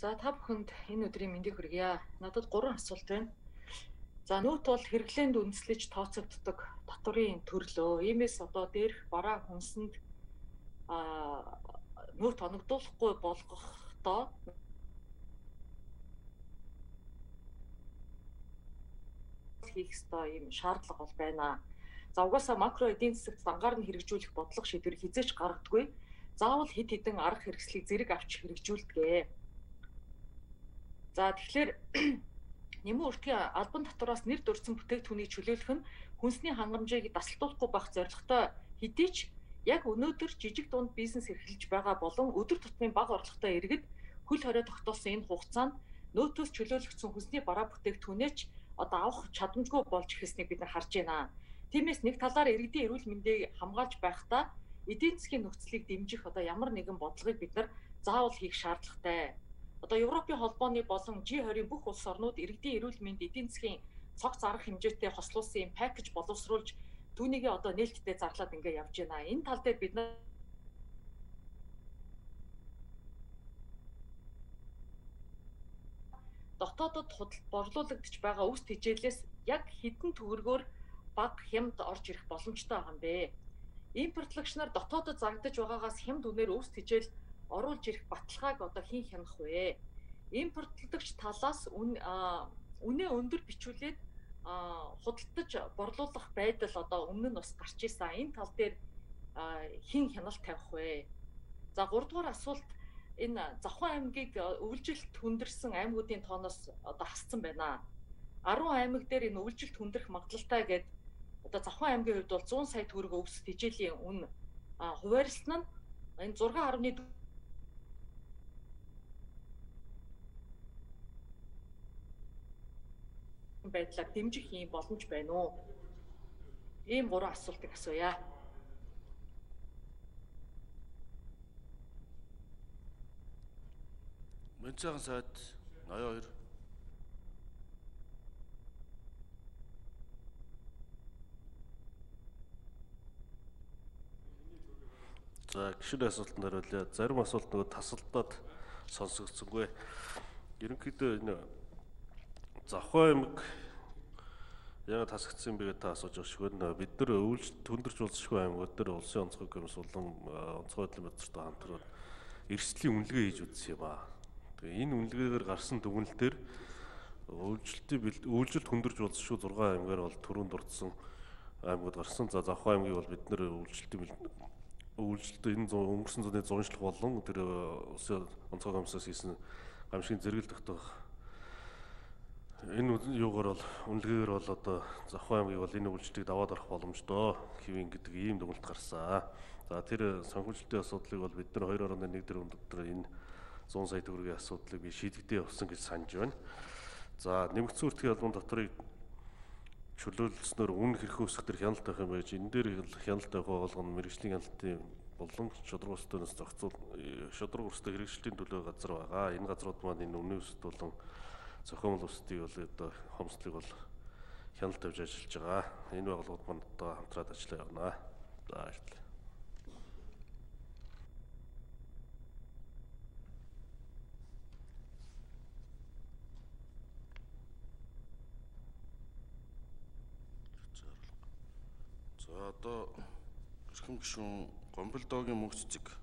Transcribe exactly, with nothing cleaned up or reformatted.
За та бүхэнд энэ өдрийн мэндийг хүргье. Надад гурван асуулт байна. За нүүт бол хэрэглээнд үндэслэж тооцогддог татврын төрлөө. Иймээс одоо дээрх бараа хүнсэнд а нүүт оногдуулахгүй болгохдоо хийх ёстой юм шаардлага бол байна. За угаасаа макро эдийн засагт ангаар нь хэрэгжүүлэх бодлого шийдвэр хизээч гаргадаггүй. Заавал хэд хэдэн арга хэрэгслийг зэрэг авч хэрэгжүүлдэг. За тэгэхээр нэмэн өртгийн албан татвараас нэр дурдсан бүтээгдэхүүнийг чөлөөлөх нь хүнсний хангамжийг дасалтуулахгүй байх зорилготой хэдий ч яг өнөөдөр жижиг дунд бизнес эрхэлж байгаа болон өдөр тутмын бага орлоготой иргэд хөл хорой тогтоосон энэ хугацаанд нөөтөөс чөлөөлөгдсөн хүнсний бараа бүтээгдэхүүнээ ч одоо авах чадамжгүй болж ирснийг бид нар харж байна. Тиймээс нэг талаар иргэдийн эрүүл мэндийг хамгаалж байхдаа эдийн засгийн нөхцөлийг дэмжих одоо ямар нэгэн бодлогыг бид нар заавал хийх шаардлагатай. Одоо Европын холбооны болон Жи двадцать бүх улс орнууд иргэдийн эрүүл мэнд эдийн засгийн цогц арга хэмжээтэй хослуулсан юм пакэж боловсруулж түүнийг одоо нээлттэй зарлаад ингээ явж байна. Энэ тал дээр бид нар дотоодод борлуулагдж байгаа үс тэжээлээс яг хэдэн төгрөгөөр бага хямд орж ирэх боломжтой байгаа юм бэ? Импортлагч нар дотоодод зарагдаж байгаагаас хямд үнээр үс тэжээл оруулж ирэх баталгааг одоо хэн хянах вэ? Импортлагч талаас үнэ өндөр бичүүлээд худалдаж борлуулах байдал одоо өмнө нь бас гарч ирсэн. Энэ тал дээр хэн хяналт тавих вэ? За гурав дахь асуулт энэ Завхан аймгийг өвлжилт хүндэрсэн аймагуудын тооноос одоо хассан байна. арван аймаг дээр энэ өвлжилт хүндрэх магадлалтай гэдэг одоо Завхан аймгийн хувьд бол зуун сая төгрөг өвс тэжээлийн үн хуваарлсан нь энэ зураг харны байдлаар дэмжих юм боломж байна уу? Ийм гурван асуултыг асууя. Мөнцөгийн сайд ноён хоёр. За гişүн асуултанд хариулъя. Зарим асуулт нөгөө тасалдаад сонсогдсонгүй. Ерөнхийдөө энэ Завхан аймаг яагаад тасагдсан бэ гэдээ асууж байгаа шиг байна. Бид нар өвлжилт хүндэрч улсшгүй аймагуд дээр улсын онцгой комисс болон онцгой байдлын бодлоготой хамтраад эрсдлийн үнэлгээ хийж үзсэн юм аа. Тэгээ энэ үнэлгээгээр гарсан дүгнэлт дээр өвлжилтийн өвлжилт хүндэрч улсшгүй зургаан аймгаар бол түрүүнд дурдсан аймагуд гарсан. За Завхан аймгийг бол бид нар өвлжилтийн өвлжилт энэ өнгөрсөн зууны зуншлах болон тэр улсын онцгой комиссаас хийсэн гамшигын зэрэгэл тогтоох энэ юугаар бол үнэлгээгээр бол одоо Завхан аймгийг бол энэ өвлжилтийг даваад орох боломжтой хэвэн гэдэг ийм дүгнэлт гарсан. За тэр санхүүжилтийн асуудлыг бол бид нар хоёр орны нэг дээр өндөр энэ зуун сая төгрөгийн асуудлыг би шийдэгдээ явсан гэж санаж байна. За нэмэгдсэн үртгийн албан татврыг чөлөөлснөөр үн хэрхэн өсөх төр хяналт авах юм байж энэ дээр хяналт авах болгоно мэрэгжлийн хяналтын болон шудраг өстөнөөс зохицуул шудраг өстэй хэрэгжилтийн төлөө газар байгаа. Энэ газрууд маань энэ үнийн өсөлт болон зохиомл өсөлтийг бол одоо хомслыг бол хяналт тавьж ажиллаж байгаа. Энэ байгууллагууд манд одоо хамтраад ажиллаа явна. За баярлалаа. За одоо эрхэм гишүүн Гомболдоогийн мөнх цэцэг